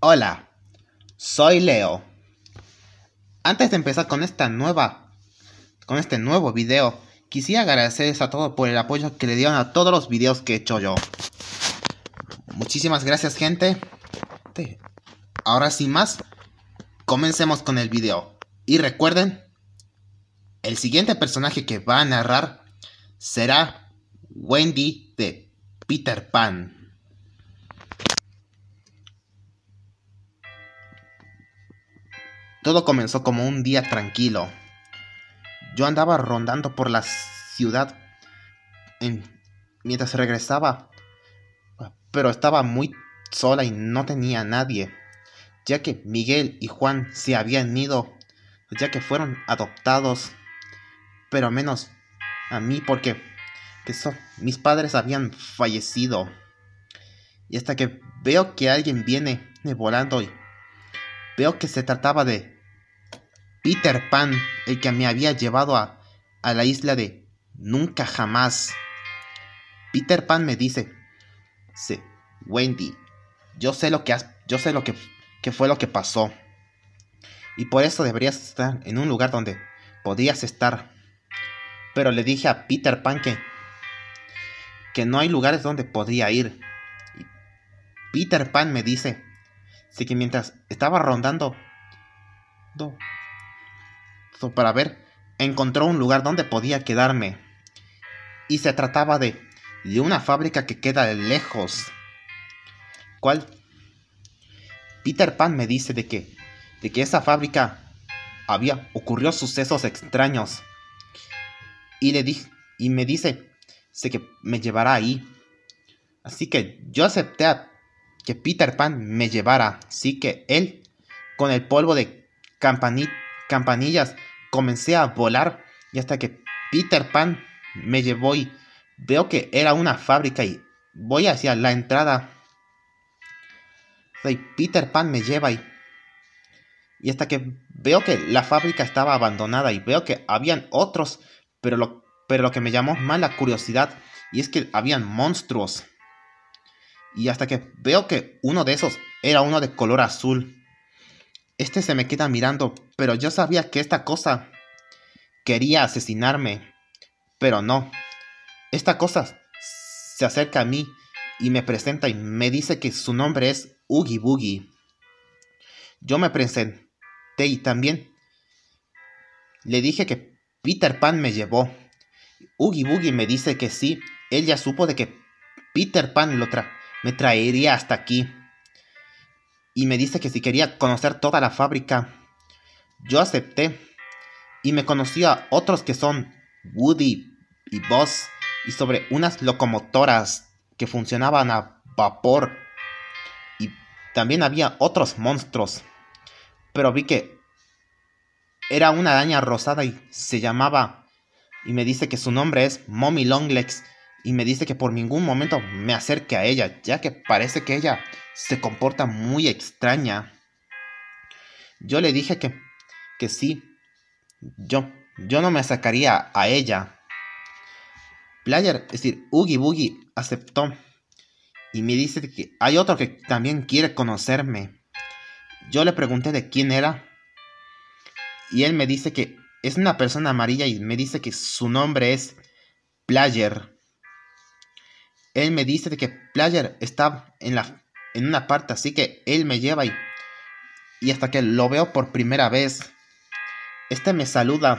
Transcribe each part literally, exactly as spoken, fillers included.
Hola, soy Leo. Antes de empezar con esta nueva, con este nuevo video, quisiera agradecerles a todos por el apoyo que le dieron a todos los videos que he hecho yo. Muchísimas gracias, gente. Ahora sin más, comencemos con el video. Y recuerden, el siguiente personaje que va a narrar será Wendy de Peter Pan. Todo comenzó como un día tranquilo. Yo andaba rondando por la ciudad en, mientras regresaba, pero estaba muy sola y no tenía a nadie, ya que Miguel y Juan se habían ido, ya que fueron adoptados, pero menos a mí porque que so, mis padres habían fallecido. Y hasta que veo que alguien viene volando y veo que se trataba de Peter Pan, el que me había llevado a, a la isla de Nunca Jamás. Peter Pan me dice, sí, Wendy, yo sé lo que has, yo sé lo que, que fue lo que pasó. Y por eso deberías estar en un lugar donde podías estar. Pero le dije a Peter Pan que, que no hay lugares donde podría ir. Y Peter Pan me dice, sí, que mientras estaba rondando do, do, para ver, encontró un lugar donde podía quedarme. Y se trataba de, de una fábrica que queda lejos. ¿Cuál? Peter Pan me dice de que, de que esa fábrica había ocurrió sucesos extraños. Y le dije, y me dice, sé que me llevará ahí. Así que yo acepté a que Peter Pan me llevara. Así que él, con el polvo de campani campanillas, comencé a volar. Y hasta que Peter Pan me llevó y veo que era una fábrica y voy hacia la entrada. Y Peter Pan me lleva y, y hasta que veo que la fábrica estaba abandonada y veo que habían otros, pero lo, pero lo que me llamó más la curiosidad y es que habían monstruos. Y hasta que veo que uno de esos era uno de color azul. Este se me queda mirando, pero yo sabía que esta cosa quería asesinarme. Pero no. Esta cosa se acerca a mí y me presenta y me dice que su nombre es Oogie Boogie. Yo me presenté y también le dije que Peter Pan me llevó. Oogie Boogie me dice que sí. Él ya supo de que Peter Pan lo tra me traería hasta aquí. Y me dice que si quería conocer toda la fábrica. Yo acepté. Y me conocí a otros que son Woody y Buzz. Y sobre unas locomotoras que funcionaban a vapor. Y también había otros monstruos. Pero vi que era una araña rosada y se llamaba... Y me dice que su nombre es Mommy Longlegs. Y me dice que por ningún momento me acerque a ella, ya que parece que ella se comporta muy extraña. Yo le dije que, que sí. Yo, yo no me acercaría a ella. Player, es decir, Oogie Boogie, aceptó. Y me dice que hay otro que también quiere conocerme. Yo le pregunté de quién era. Y él me dice que es una persona amarilla y me dice que su nombre es Player. Él me dice de que Player está en, la, en una parte, así que él me lleva y, y hasta que lo veo por primera vez, este me saluda.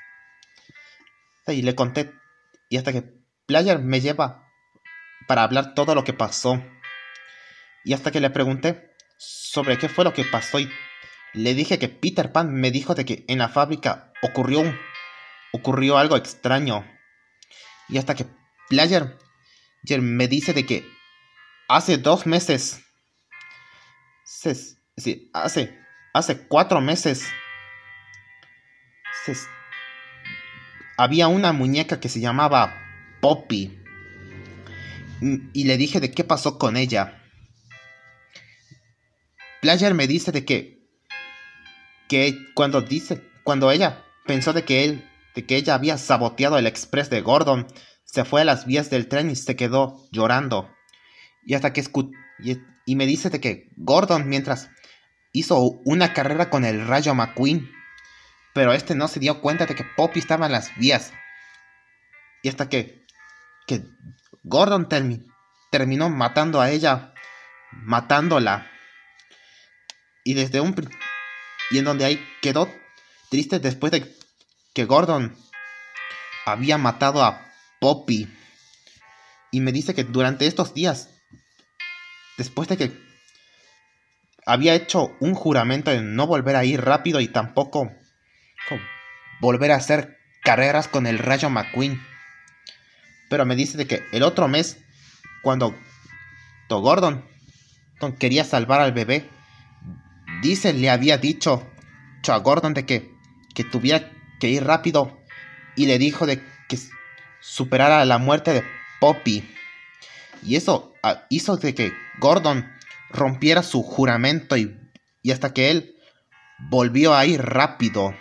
Y le conté, y hasta que Player me lleva para hablar todo lo que pasó. Y hasta que le pregunté sobre qué fue lo que pasó y le dije que Peter Pan me dijo de que en la fábrica ocurrió, un, ocurrió algo extraño. Y hasta que Player me dice de que hace dos meses, se, sí, hace, hace cuatro meses, se, había una muñeca que se llamaba Poppy. Y le dije de qué pasó con ella. Player me dice de que, que cuando dice, cuando ella pensó de que él, de que ella había saboteado el express de Gordon, se fue a las vías del tren y se quedó llorando. Y hasta que escu y, y me dice de que Gordon, mientras hizo una carrera con el Rayo McQueen, pero este no se dio cuenta de que Poppy estaba en las vías. Y hasta que, que Gordon termi terminó matando a ella, matándola. Y desde un y en donde ahí quedó triste después de que Gordon había matado a Poppy. Y me dice que durante estos días, después de que había hecho un juramento de no volver a ir rápido y tampoco volver a hacer carreras con el Rayo McQueen. Pero me dice de que el otro mes, cuando Gordon quería salvar al bebé, dice le había dicho a Gordon de que, que tuviera que ir rápido y le dijo de que superara la muerte de Poppy. Y eso uh, hizo de que Gordon rompiera su juramento y, y hasta que él volvió a ir rápido.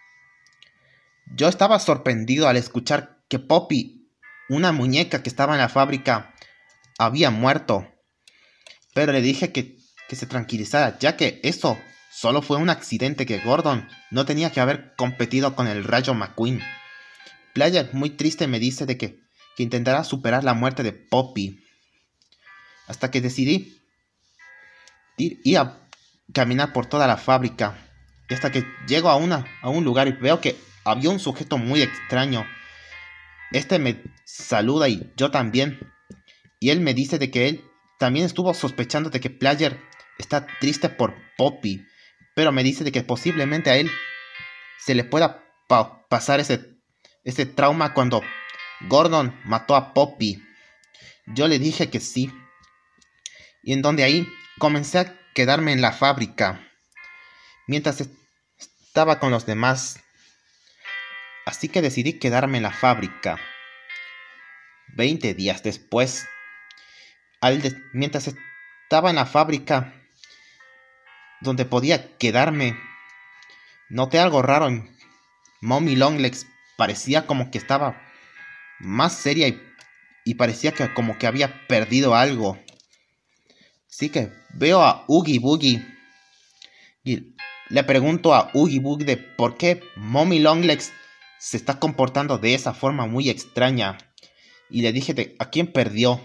Yo estaba sorprendido al escuchar que Poppy, una muñeca que estaba en la fábrica, había muerto. Pero le dije que, que se tranquilizara, ya que eso solo fue un accidente, que Gordon no tenía que haber competido con el Rayo McQueen. Player, muy triste, me dice de que, que intentará superar la muerte de Poppy. Hasta que decidí ir, ir a caminar por toda la fábrica. Y hasta que llego a, una, a un lugar y veo que había un sujeto muy extraño. Este me saluda y yo también. Y él me dice de que él también estuvo sospechando de que Player está triste por Poppy. Pero me dice de que posiblemente a él se le pueda pa pasar ese, ese trauma cuando Gordon mató a Poppy. Yo le dije que sí. Y en donde ahí comencé a quedarme en la fábrica mientras estaba con los demás. Así que decidí quedarme en la fábrica. Veinte días después, al de mientras estaba en la fábrica donde podía quedarme, noté algo raro en Mommy Longlegs. Parecía como que estaba más seria y, y parecía que como que había perdido algo. Así que veo a Oogie Boogie y le pregunto a Oogie Boogie de por qué Mommy Longlegs se está comportando de esa forma muy extraña. Y le dije de a quién perdió.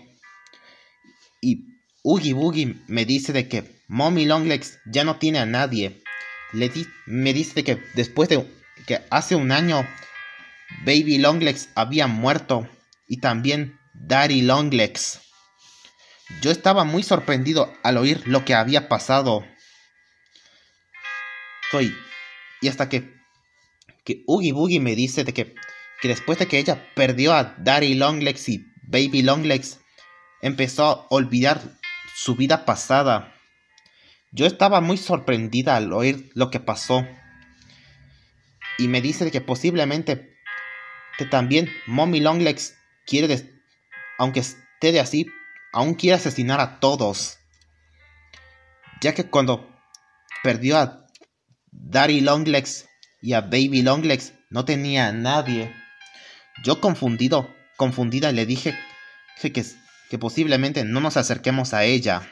Y Oogie Boogie me dice de que Mommy Longlegs ya no tiene a nadie. Le di me dice de que después de que hace un año Baby Longlegs había muerto y también Daddy Longlegs. Yo estaba muy sorprendido al oír lo que había pasado. Soy y hasta que que Oogie Boogie me dice de que, que después de que ella perdió a Daddy Longlegs y Baby Longlegs, empezó a olvidar su vida pasada. Yo estaba muy sorprendida al oír lo que pasó. Y me dice de que posiblemente que también Mommy Longlegs quiere, des aunque esté de así, aún quiere asesinar a todos. Ya que cuando perdió a Daddy Longlegs y a Baby Longlegs no tenía a nadie. Yo confundido, confundida le dije que, que, que posiblemente no nos acerquemos a ella.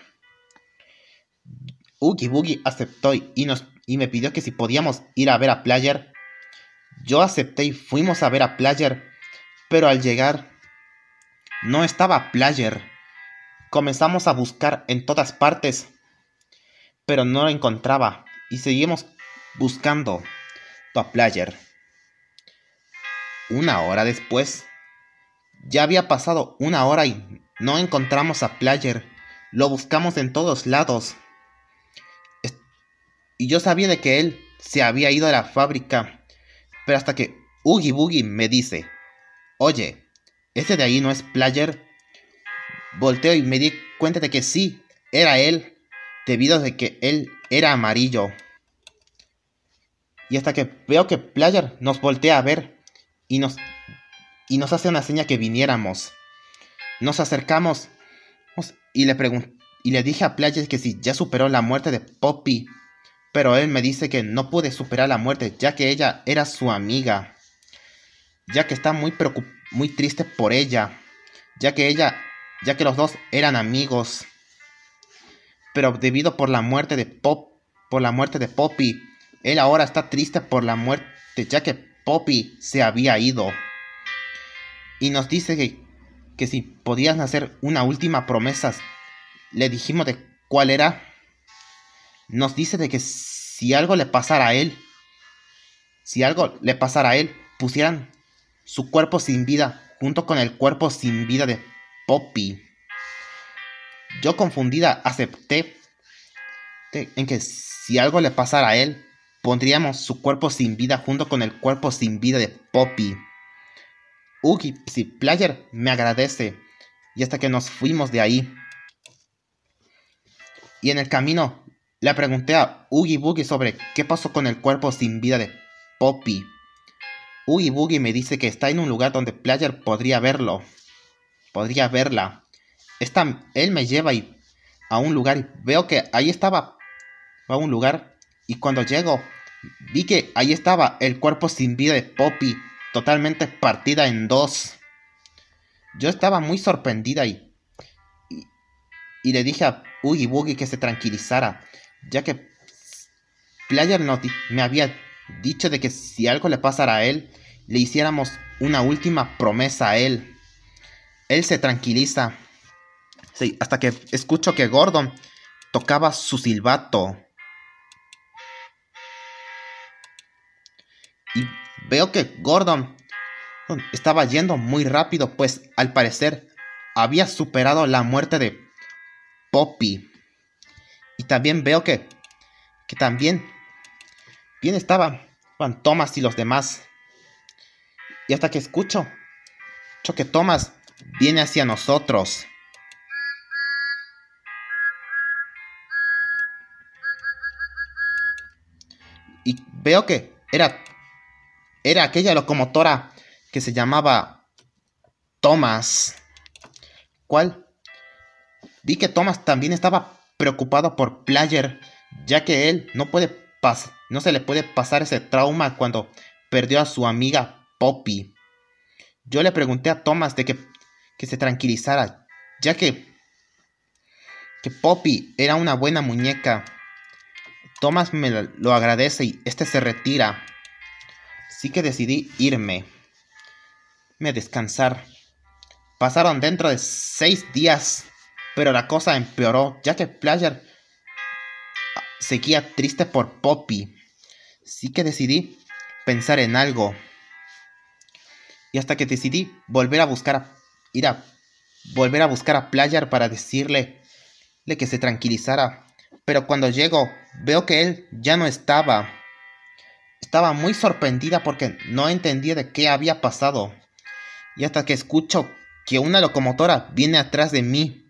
Oogie Boogie aceptó y, nos, y me pidió que si podíamos ir a ver a Player. Yo acepté y fuimos a ver a Player, pero al llegar no estaba Player. Comenzamos a buscar en todas partes, pero no lo encontraba y seguimos buscando a Player. Una hora después, ya había pasado una hora y no encontramos a Player. Lo buscamos en todos lados. Y yo sabía de que él se había ido a la fábrica, pero hasta que Oogie Boogie me dice: oye, ¿ese de ahí no es Player? Volteo y me di cuenta de que sí, era él, debido a que él era amarillo. Y hasta que veo que Player nos voltea a ver y nos, y nos hace una seña que viniéramos. Nos acercamos y le, y le dije a Player que si ya superó la muerte de Poppy. Pero él me dice que no pude superar la muerte, ya que ella era su amiga. Ya que está muy, muy triste por ella. Ya que ella ya que los dos eran amigos. Pero debido por la muerte de Pop, por la muerte de Poppy, él ahora está triste por la muerte, ya que Poppy se había ido. Y nos dice que, que si podían hacer una última promesa. Le dijimos de cuál era. Nos dice de que si algo le pasara a él, si algo le pasara a él, pusieran su cuerpo sin vida junto con el cuerpo sin vida de Poppy. Yo confundida acepté de, en que si algo le pasara a él, pondríamos su cuerpo sin vida junto con el cuerpo sin vida de Poppy. Oogie Player me agradece y hasta que nos fuimos de ahí. Y en el camino le pregunté a Oogie Boogie sobre qué pasó con el cuerpo sin vida de Poppy. Oogie Boogie me dice que está en un lugar donde Player podría verlo. Podría verla. Esta, él me lleva y, a un lugar y veo que ahí estaba. A un lugar y cuando llego vi que ahí estaba el cuerpo sin vida de Poppy, totalmente partida en dos. Yo estaba muy sorprendida y, y, y le dije a Oogie Boogie que se tranquilizara, ya que Player no, me había dicho de que si algo le pasara a él, le hiciéramos una última promesa a él. Él se tranquiliza. Sí, hasta que escucho que Gordon tocaba su silbato. Y veo que Gordon estaba yendo muy rápido, pues al parecer había superado la muerte de Poppy. Y también veo que, que también bien estaban Thomas y los demás. Y hasta que escucho, escucho que Thomas viene hacia nosotros. Y veo que era, era aquella locomotora que se llamaba Thomas. ¿Cuál? Vi que Thomas también estaba preocupado por Player, ya que él no puede pas- no se le puede pasar ese trauma cuando perdió a su amiga Poppy. Yo le pregunté a Thomas de que, que se tranquilizara, ya que, que Poppy era una buena muñeca. Thomas me lo agradece y este se retira. Así que decidí irme. Me descansar. Pasaron dentro de seis días, pero la cosa empeoró, ya que Player seguía triste por Poppy. Así que decidí pensar en algo. Y hasta que decidí volver a buscar a, ir a volver a buscar a Player para decirle que se tranquilizara. Pero cuando llego, veo que él ya no estaba. Estaba muy sorprendida porque no entendía de qué había pasado. Y hasta que escucho que una locomotora viene atrás de mí.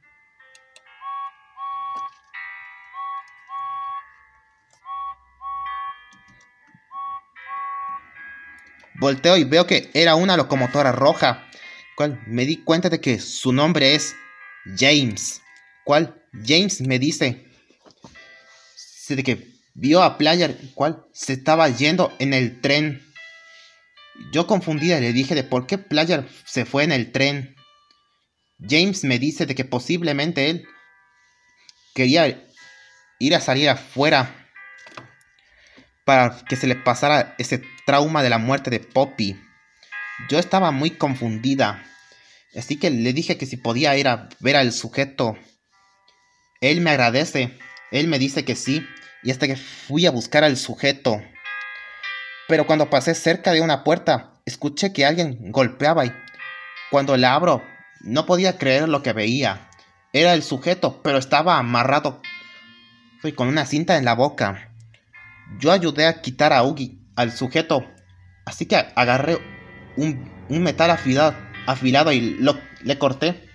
Volteo y veo que era una locomotora roja, cual me di cuenta de que su nombre es James. Cual James me dice de que vio a Player, cual se estaba yendo en el tren. Yo confundida le dije de por qué Player se fue en el tren. James me dice de que posiblemente él quería ir a salir afuera para que se le pasara ese trauma de la muerte de Poppy. Yo estaba muy confundida, así que le dije que si podía ir a ver al sujeto. Él me agradece, él me dice que sí, y hasta que fui a buscar al sujeto. Pero cuando pasé cerca de una puerta, escuché que alguien golpeaba y cuando la abro, no podía creer lo que veía. Era el sujeto, pero estaba amarrado y con una cinta en la boca. Yo ayudé a quitar a Oogie, al sujeto, así que agarré un, un metal afilado, afilado y lo, le corté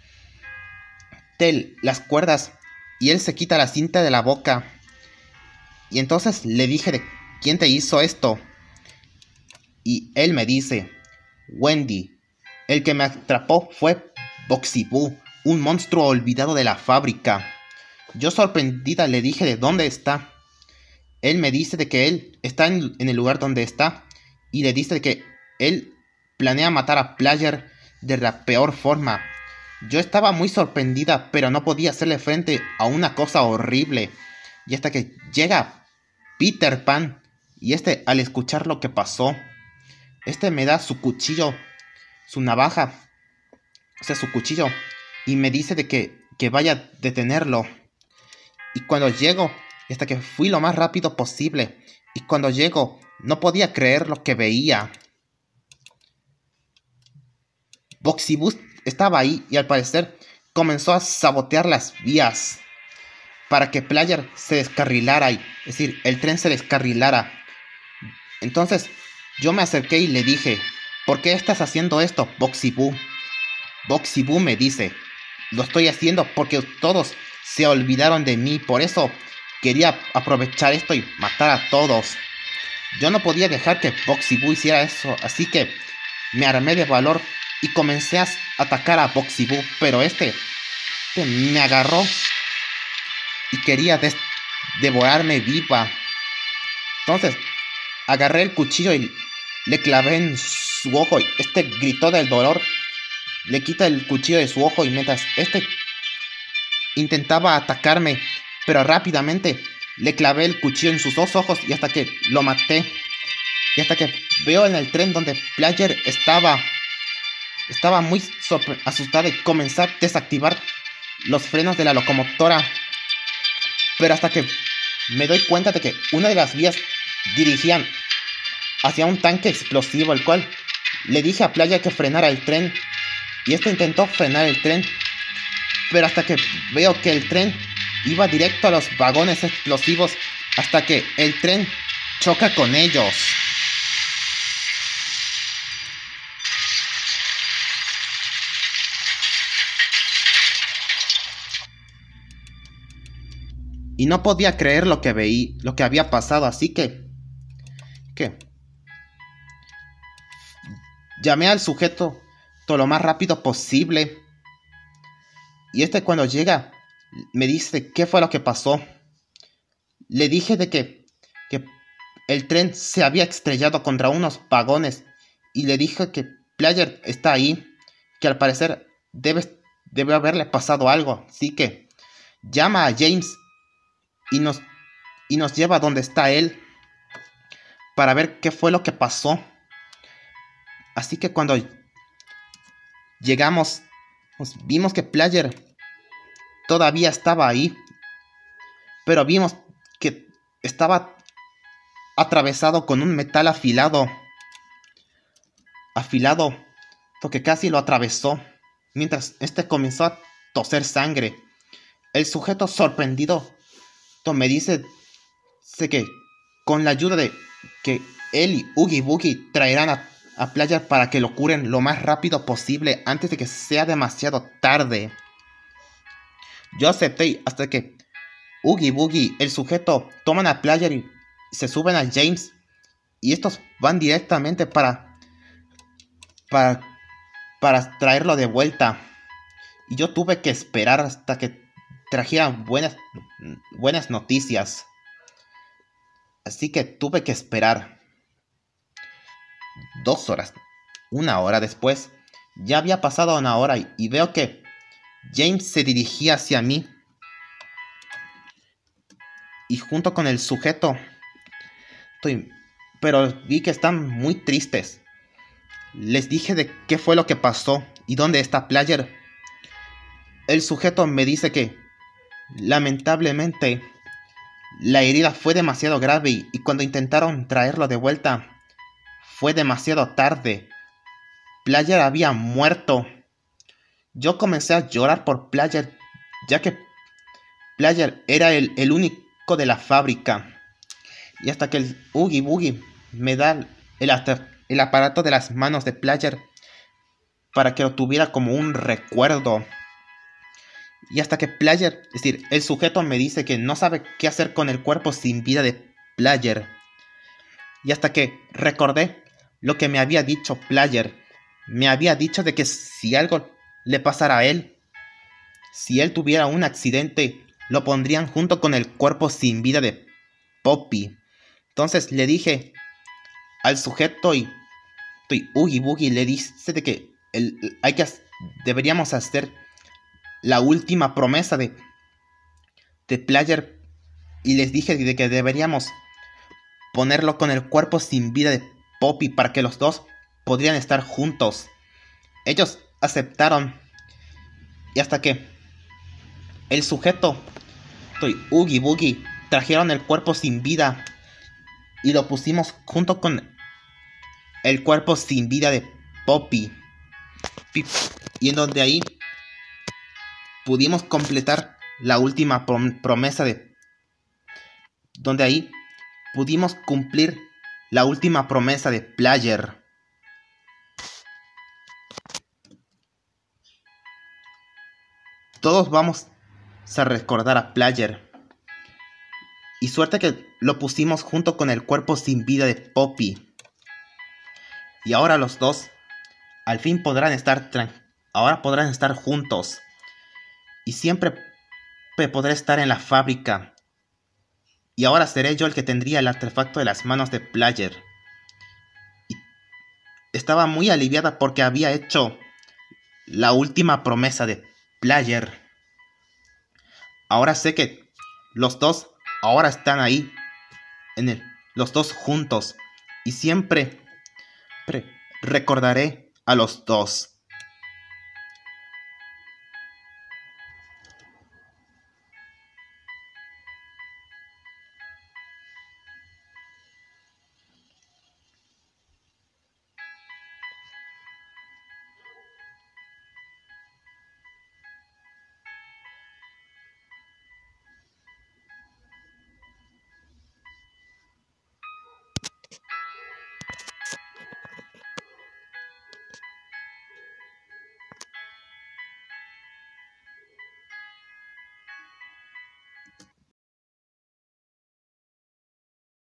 de las cuerdas y él se quita la cinta de la boca. Y entonces le dije de quién te hizo esto. Y él me dice, Wendy, el que me atrapó fue Boxy Boo, un monstruo olvidado de la fábrica. Yo sorprendida le dije de dónde está. Él me dice de que él está en, en el lugar donde está y le dice de que él planea matar a Player de la peor forma. Yo estaba muy sorprendida, pero no podía hacerle frente a una cosa horrible. Y hasta que llega Peter Pan, y este, al escuchar lo que pasó, este me da su cuchillo, su navaja, o sea, su cuchillo, y me dice de que, que vaya a detenerlo. Y cuando llego, hasta que fui lo más rápido posible, y cuando llego, no podía creer lo que veía. Boxy Boo estaba ahí y al parecer comenzó a sabotear las vías para que Player se descarrilara, y, es decir, el tren se descarrilara. Entonces yo me acerqué y le dije, ¿por qué estás haciendo esto, Boxy Boo? Boxy Boo me dice, lo estoy haciendo porque todos se olvidaron de mí, por eso quería aprovechar esto y matar a todos. Yo no podía dejar que Boxy Boo hiciera eso, así que me armé de valor y comencé a atacar a Boxy Boo, pero este, este me agarró y quería devorarme viva. Entonces agarré el cuchillo y le clavé en su ojo y este gritó del dolor. Le quita el cuchillo de su ojo y mientras este intentaba atacarme, pero rápidamente le clavé el cuchillo en sus dos ojos y hasta que lo maté. Y hasta que veo en el tren donde Player estaba, estaba muy asustada y comenzó a desactivar los frenos de la locomotora. Pero hasta que me doy cuenta de que una de las vías dirigían hacia un tanque explosivo, el cual le dije a Player que frenara el tren. Y este intentó frenar el tren, pero hasta que veo que el tren iba directo a los vagones explosivos, hasta que el tren choca con ellos. Y no podía creer lo que veí, lo que había pasado, así que... ¿Qué? Llamé al sujeto todo lo más rápido posible. Y este cuando llega me dice qué fue lo que pasó. Le dije de que, que el tren se había estrellado contra unos vagones. Y le dije que Player está ahí, que al parecer debe, debe haberle pasado algo. Así que llama a James y nos, y nos lleva a donde está él para ver qué fue lo que pasó. Así que cuando llegamos, pues vimos que Player todavía estaba ahí, pero vimos que estaba atravesado con un metal afilado, afilado, que casi lo atravesó, mientras este comenzó a toser sangre. El sujeto sorprendido me dice que con la ayuda de que él y Oogie Boogie traerán a, a Player para que lo curen lo más rápido posible antes de que sea demasiado tarde. Yo acepté hasta que Oogie Boogie, el sujeto, toman a Player y se suben a James. Y estos van directamente para, para, para traerlo de vuelta. Y yo tuve que esperar hasta que trajeran buenas, buenas noticias. Así que tuve que esperar. Dos horas, una hora después, ya había pasado una hora y, y veo que James se dirigía hacia mí. Y junto con el sujeto, estoy, pero vi que están muy tristes. Les dije de qué fue lo que pasó y dónde está Player. El sujeto me dice que, lamentablemente, la herida fue demasiado grave y, y cuando intentaron traerlo de vuelta, fue demasiado tarde. Player había muerto. Yo comencé a llorar por Player, ya que Player era el, el único de la fábrica. Y hasta que el Oogie Boogie me da el, el aparato de las manos de Player para que lo tuviera como un recuerdo. Y hasta que Player, es decir, el sujeto me dice que no sabe qué hacer con el cuerpo sin vida de Player. Y hasta que recordé lo que me había dicho Player. Me había dicho de que si algo le pasara a él, si él tuviera un accidente, lo pondrían junto con el cuerpo sin vida de Poppy. Entonces le dije al sujeto y, y Oogie Boogie le dice de que el, hay que, deberíamos hacer la última promesa de, de Player y les dije de que deberíamos ponerlo con el cuerpo sin vida de Poppy para que los dos podrían estar juntos. Ellos aceptaron y hasta que el sujeto y Oogie Boogie trajeron el cuerpo sin vida y lo pusimos junto con el cuerpo sin vida de Poppy, y en donde ahí pudimos completar la última prom promesa de donde ahí pudimos cumplir la última promesa de Player. Todos vamos a recordar a Player. Y suerte que lo pusimos junto con el cuerpo sin vida de Poppy. Y ahora los dos al fin podrán estar ahora podrán estar juntos. Y siempre podré estar en la fábrica. Y ahora seré yo el que tendría el artefacto de las manos de Player. Y estaba muy aliviada porque había hecho la última promesa de Player. Ahora sé que los dos ahora están ahí, en el, los dos juntos. Y siempre recordaré a los dos.